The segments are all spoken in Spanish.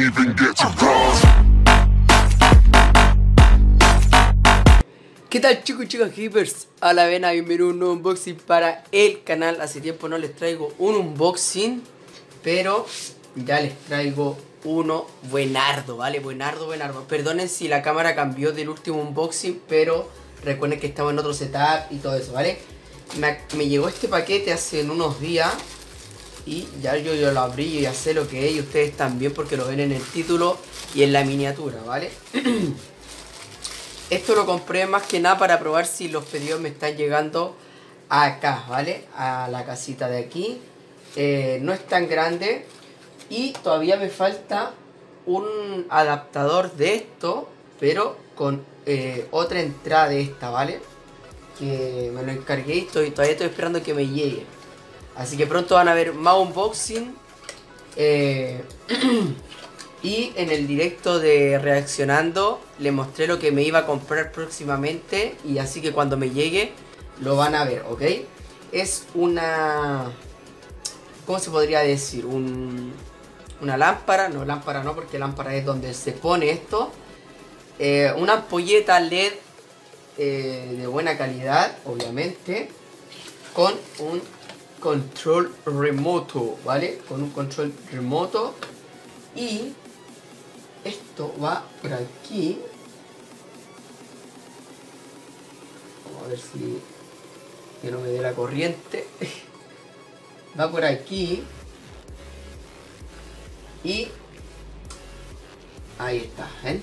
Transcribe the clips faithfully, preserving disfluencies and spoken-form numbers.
even get to cross. ¿Qué tal, chicos y chicas Keepers? A la vena, bienvenido a un nuevo unboxing para el canal. Hace tiempo no les traigo un unboxing, pero ya les traigo uno buenardo, ¿vale? Buenardo, buenardo. Perdonen si la cámara cambió del último unboxing, pero recuerden que estamos en otro setup y todo eso, ¿vale? Me, me llegó este paquete hace unos días y ya yo, yo lo abrí y ya sé lo que es, y ustedes también porque lo ven en el título y en la miniatura, ¿vale? Esto lo compré más que nada para probar si los pedidos me están llegando acá, ¿vale? A la casita de aquí. Eh, no es tan grande y todavía me falta un adaptador de esto, pero con eh, otra entrada de esta, ¿vale? Que me lo encargué y estoy, todavía estoy esperando que me llegue. Así que pronto van a ver más unboxing. Eh... Y en el directo de Reaccionando le mostré lo que me iba a comprar próximamente, y así que cuando me llegue lo van a ver, ¿ok? Es una... ¿Cómo se podría decir? Un, una lámpara, no lámpara no, porque lámpara es donde se pone esto. Eh, una ampolleta L E D eh, de buena calidad, obviamente, con un control remoto, ¿vale? Con un control remoto. Y esto va por aquí. Vamos a ver si que no me dé la corriente. Va por aquí. Y ahí está, ¿ven?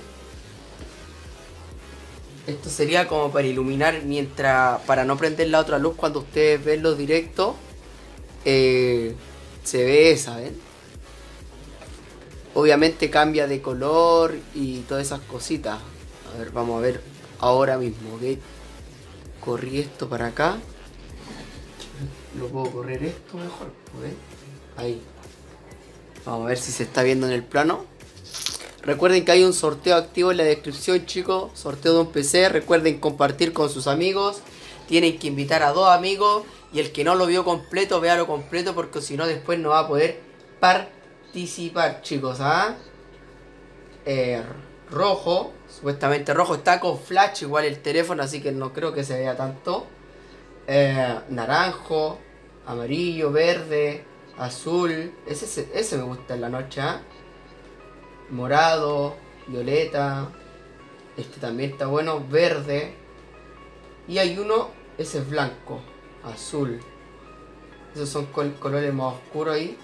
Esto sería como para iluminar mientras, para no prender la otra luz cuando ustedes ven los directos. Eh, se ve esa, ¿ven? Obviamente cambia de color y todas esas cositas. A ver, vamos a ver ahora mismo, ¿ok? Corrí esto para acá. Lo puedo correr esto mejor, ¿ok? Ahí. Vamos a ver si se está viendo en el plano. Recuerden que hay un sorteo activo en la descripción, chicos. Sorteo de un P C. Recuerden compartir con sus amigos. Tienen que invitar a dos amigos. Y el que no lo vio completo, véalo completo, porque si no después no va a poder participar. Participar, chicos, ¿ah? Eh, rojo, supuestamente rojo, está con flash igual el teléfono, así que no creo que se vea tanto. Eh, naranjo, amarillo, verde, azul, ese, ese me gusta en la noche, ¿ah? Morado, violeta, este también está bueno, verde. Y hay uno, ese es blanco, azul. Esos son col colores más oscuros ahí.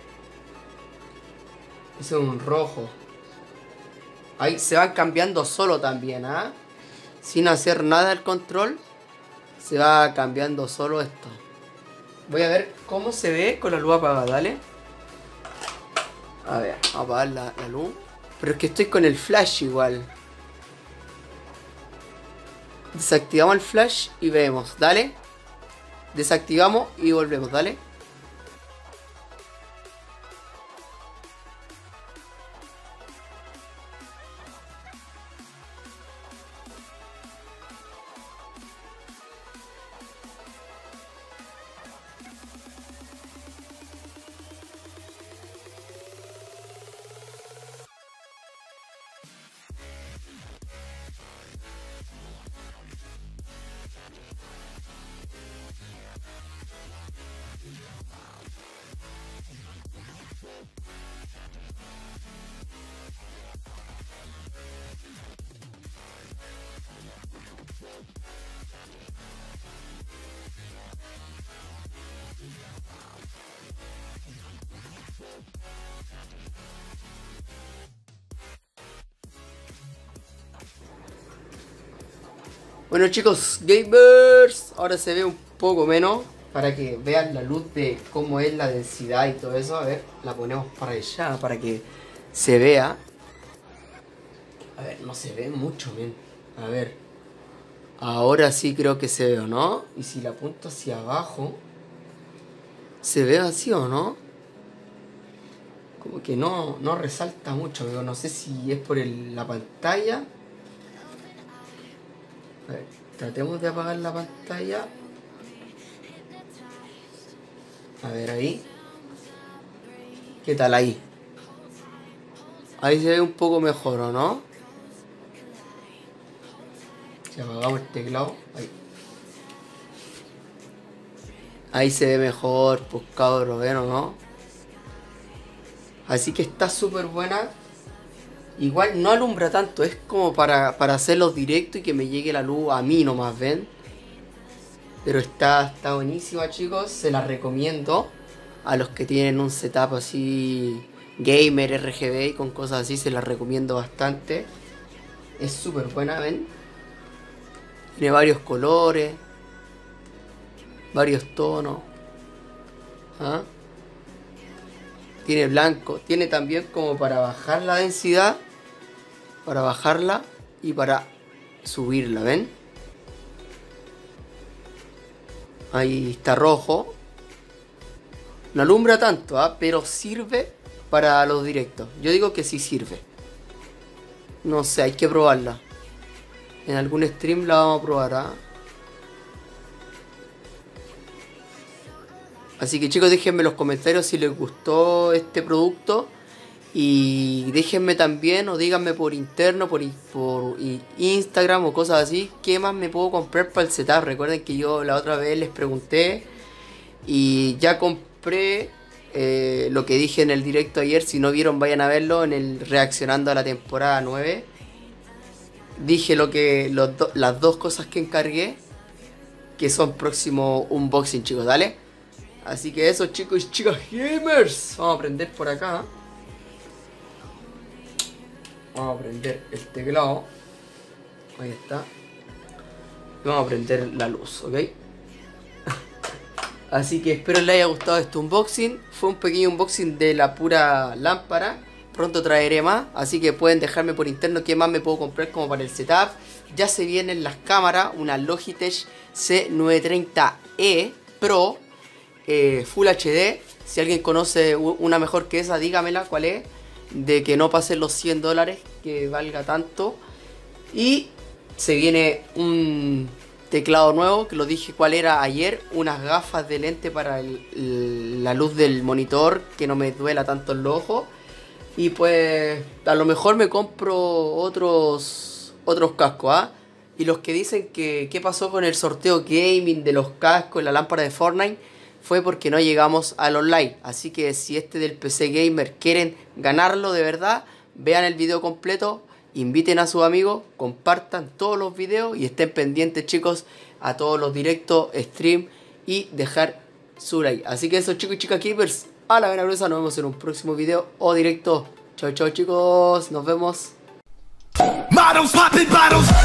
Ese es un rojo. Ahí se van cambiando solo también, ¿ah? ¿eh? Sin hacer nada el control. Se va cambiando solo esto. Voy a ver cómo se ve con la luz apagada, ¿dale? A ver, vamos a apagar la, la luz. Pero es que estoy con el flash igual. Desactivamos el flash y vemos, ¿dale? Desactivamos y volvemos, ¿dale? Bueno, chicos, gamers, ahora se ve un poco menos para que vean la luz de cómo es la densidad y todo eso. A ver, la ponemos para allá para que se vea. A ver, no se ve mucho, men. A ver, ahora sí creo que se ve, ¿o no? Y si la apunto hacia abajo, ¿se ve así o no? Como que no, no resalta mucho, pero no sé si es por el, la pantalla. A ver, tratemos de apagar la pantalla. A ver ahí. ¿Qué tal ahí? Ahí se ve un poco mejor, ¿o no? Si apagamos el teclado, ahí. Ahí se ve mejor, pues cabros, ¿ven o no? Así que está súper buena. Igual no alumbra tanto, es como para, para hacerlos directos y que me llegue la luz a mí nomás, ¿ven? Pero está, está buenísima, chicos, se la recomiendo. A los que tienen un setup así gamer, R G B y con cosas así, se la recomiendo bastante. Es súper buena, ¿ven? Tiene varios colores, varios tonos. ¿Ah? Tiene blanco, tiene también como para bajar la densidad, para bajarla y para subirla, ¿ven? Ahí está rojo. No alumbra tanto, ¿eh? Pero sirve para los directos. Yo digo que sí sirve. No sé, hay que probarla. En algún stream la vamos a probar, ¿ah? Así que chicos, déjenme en los comentarios si les gustó este producto. Y déjenme también o díganme por interno, por, por Instagram o cosas así, qué más me puedo comprar para el setup. Recuerden que yo la otra vez les pregunté y ya compré eh, lo que dije en el directo ayer. Si no vieron, vayan a verlo en el reaccionando a la temporada nueve. Dije lo que los do, las dos cosas que encargué, que son próximo unboxing, chicos, dale. Así que eso, chicos y chicas gamers. Vamos a prender por acá. Vamos a prender el teclado. Ahí está. Y vamos a prender la luz, ¿ok? Así que espero les haya gustado este unboxing. Fue un pequeño unboxing de la pura lámpara. Pronto traeré más, así que pueden dejarme por interno qué más me puedo comprar como para el setup. Ya se vienen las cámaras, una Logitech C novecientos treinta E Pro eh, Full H D. Si alguien conoce una mejor que esa, dígamela cuál es. De que no pasen los cien dólares, que valga tanto. Y se viene un teclado nuevo, que lo dije cuál era ayer. Unas gafas de lente para el, el, la luz del monitor, que no me duela tanto en los ojos. Y pues a lo mejor me compro otros otros cascos, ¿ah? Y los que dicen que qué pasó con el sorteo gaming de los cascos y la lámpara de Fortnite, fue porque no llegamos al online. Así que si este del P C Gamer quieren ganarlo de verdad, vean el video completo, inviten a sus amigos, compartan todos los videos y estén pendientes, chicos, a todos los directos, stream y dejar su like. Así que eso, chicos y chicas gamers, a la vena gruesa, nos vemos en un próximo video o directo. Chao, chao, chicos, nos vemos. Models popping bottles.